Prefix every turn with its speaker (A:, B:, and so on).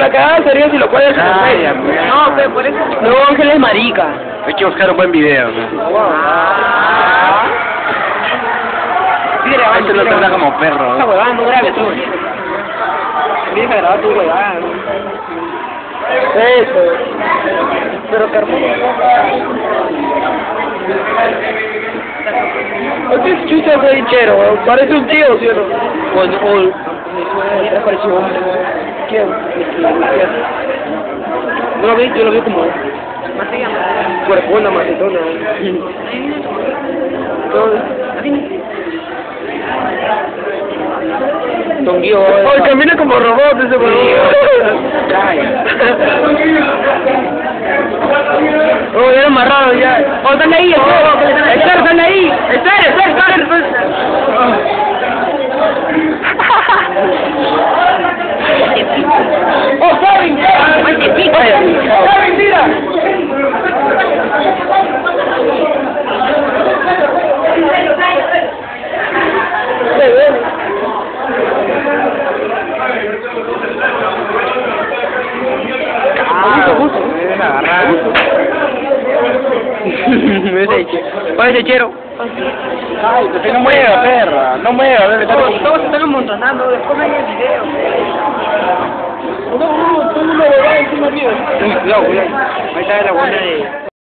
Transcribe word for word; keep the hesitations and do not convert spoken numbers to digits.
A: la cagada sería si lo puedes hacer.
B: Ay, amigo.
C: No, pero por eso...
A: No, Ángel es marica.
B: Hay que buscar un buen video, ¿no?
C: Ah. Sí, grabando,
B: Este lo
C: sí,
B: trata
C: grabando.
B: como perro,
C: Esa
B: ¿no?
C: huevada no grabes tú. Tienes que grabar tu huevada.
A: Eso. Pero Carmona. Este chucha es hinchero, weón. Parece un tío, ¿sí o no?
C: O... o... Me suena, pareció hombre.
A: ¿Quién?
C: No lo vi, yo lo vi como...
A: Cuerpona, macetona.
C: Tonguío.
A: Oye, camina como robot ese weón. Oh, ya lo amarraron ya.
C: Oh, dale ahí, espera, dale ahí. Espera, espera, espera.
A: ¡Oh, Kevin!
C: ¡Ay, qué pico!
A: ¡Kevin, mira!
C: Oye, chero.
B: Ay, que no mueva, perra. No mueva, debe estar...
C: Todos se están amontonando, después ven el video.
A: No, no, tengo una huevada encima mío.
C: Cuidado, cuidado. Ahí está la buena de...